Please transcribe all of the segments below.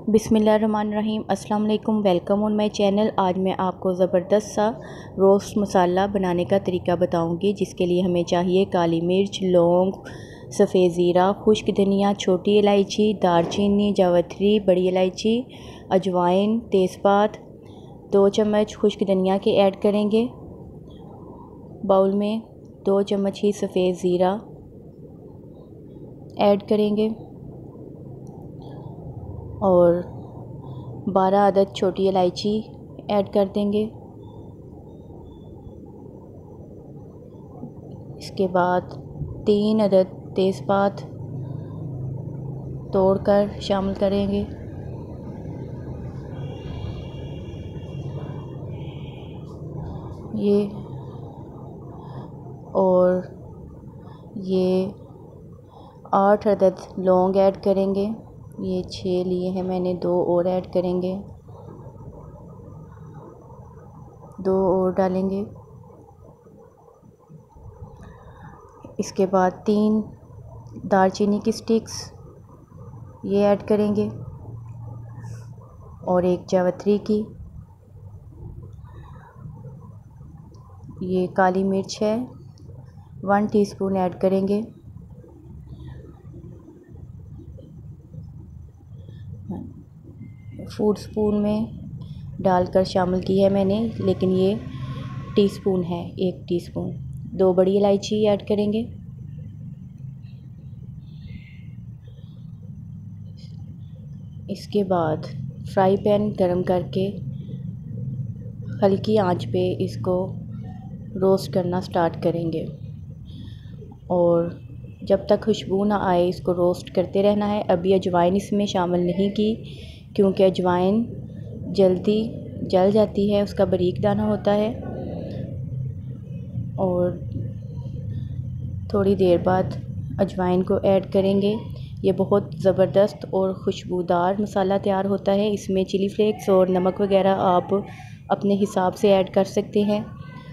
बिस्मिल्लाहिर्रहमानिर्रहीम। अस्सलाम वालेकुम। Welcome on my channel. आज मैं आपको ज़बरदस्त सा रोस्ट मसाला बनाने का तरीका बताऊंगी, जिसके लिए हमें चाहिए काली मिर्च, लौंग, सफ़ेद ज़ीरा, खुश्क धनिया, छोटी इलायची, दालचीनी, जावित्री, बड़ी इलायची, अजवाइन, तेज़पात। 2 चम्मच खुश्क धनिया के ऐड करेंगे। बाउल में 2 चम्मच ही सफ़ेद ज़ीरा ऐड करेंगे और 12 अदद छोटी इलायची ऐड कर देंगे। इसके बाद 3 अदद तेज़पात तोड़कर शामिल करेंगे। ये 8 अदद लौंग ऐड करेंगे। ये 6 लिए हैं मैंने, 2 और ऐड करेंगे, 2 और डालेंगे। इसके बाद 3 दालचीनी की स्टिक्स ये ऐड करेंगे और 1 जावित्री की। ये काली मिर्च है, 1 टीस्पून ऐड करेंगे। फूड स्पून में डालकर शामिल की है मैंने, लेकिन ये टीस्पून है, 1 टीस्पून। 2 बड़ी इलायची ऐड करेंगे। इसके बाद फ्राई पैन गरम करके हल्की आंच पे इसको रोस्ट करना स्टार्ट करेंगे और जब तक खुशबू ना आए इसको रोस्ट करते रहना है। अभी अजवाइन इसमें शामिल नहीं की, क्योंकि अजवाइन जल्दी जल जाती है, उसका बारीक दाना होता है। और थोड़ी देर बाद अजवाइन को ऐड करेंगे। ये बहुत ज़बरदस्त और खुशबूदार मसाला तैयार होता है। इसमें चिली फ्लेक्स और नमक वगैरह आप अपने हिसाब से ऐड कर सकते हैं,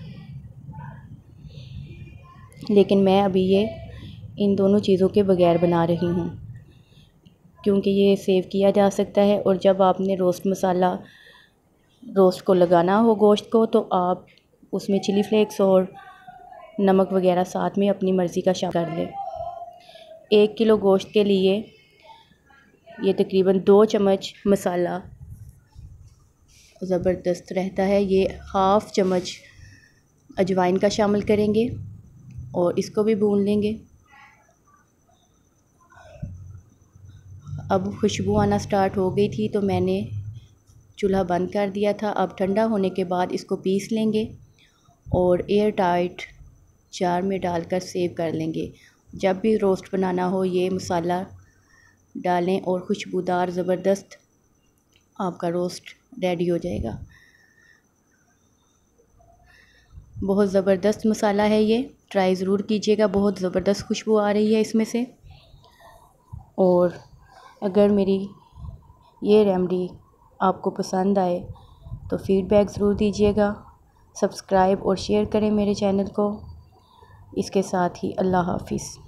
लेकिन मैं अभी ये इन दोनों चीज़ों के बगैर बना रही हूँ, क्योंकि ये सेव किया जा सकता है। और जब आपने रोस्ट को लगाना हो गोश्त को, तो आप उसमें चिली फ्लेक्स और नमक वगैरह साथ में अपनी मर्ज़ी का शामिल कर लें। 1 किलो गोश्त के लिए ये तकरीबन 2 चम्मच मसाला ज़बरदस्त रहता है। ये हाफ़ चम्मच अजवाइन का शामिल करेंगे और इसको भी भून लेंगे। अब खुशबू आना स्टार्ट हो गई थी तो मैंने चूल्हा बंद कर दिया था। अब ठंडा होने के बाद इसको पीस लेंगे और एयर टाइट जार में डालकर सेव कर लेंगे। जब भी रोस्ट बनाना हो ये मसाला डालें और खुशबूदार ज़बरदस्त आपका रोस्ट रेडी हो जाएगा। बहुत ज़बरदस्त मसाला है ये, ट्राई ज़रूर कीजिएगा। बहुत ज़बरदस्त खुशबू आ रही है इसमें से। और अगर मेरी ये रेमेडी आपको पसंद आए तो फ़ीडबैक ज़रूर दीजिएगा। सब्सक्राइब और शेयर करें मेरे चैनल को। इसके साथ ही अल्लाह हाफ़िज़।